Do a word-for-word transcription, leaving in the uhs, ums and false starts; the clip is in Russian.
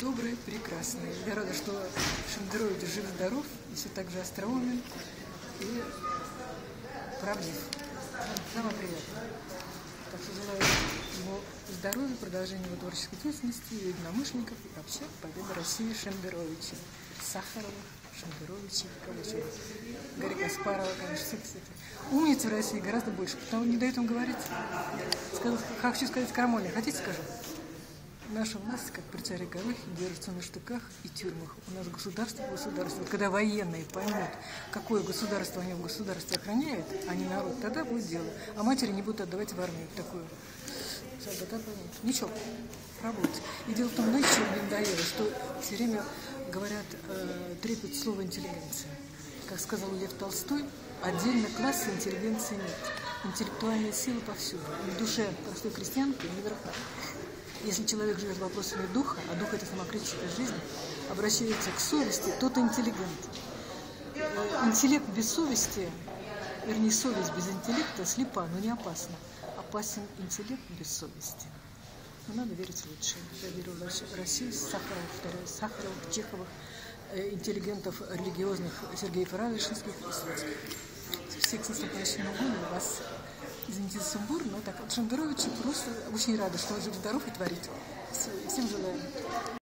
добрый, прекрасный. Я рада, что Шендерович жив-здоров, и все так же остроумен и правдив. Самое приятное. Так что желаю ему здоровья, продолжения его творческой деятельности, и единомышленников, и вообще победы России Шендеровича, Сахарова, Шендеровича, Калачева, Гарри Каспарова, конечно, все, кстати. Умниц в России гораздо больше, потому не дают им говорить. Сказал, хочу сказать крамольно. Хотите, скажу? Наша власть, как при царе Горохе, держится на штыках и тюрьмах. У нас государство государство. Вот когда военные поймут, какое государство они в государстве охраняют, а не народ, тогда будет дело. А матери не будут отдавать в армию такую. Ничего, работать. И дело в том, знаете, что мне надоело, что все время говорят, э, трепет слово интеллигенция. Как сказал Лев Толстой, отдельно класса интеллигенции нет. Интеллектуальная сила повсюду. В душе простой крестьянки не верха. Если человек живет вопросами духа, а дух – это сама критическая жизнь, обращается к совести, тот интеллигент. Интеллект без совести, вернее, совесть без интеллекта слепа, но не опасна. Опасен интеллект без совести. Но надо верить лучше. Я верю в Россию, Сахаров, повторяю, Сахаров, Чеховых, интеллигентов религиозных, Сергеев Радонежских и Светских. Всех с наступающим годом вас. Извините за сумбур, но так, от Шендеровича просто очень рада, что он жив-здоров и творит. Все, всем желаю.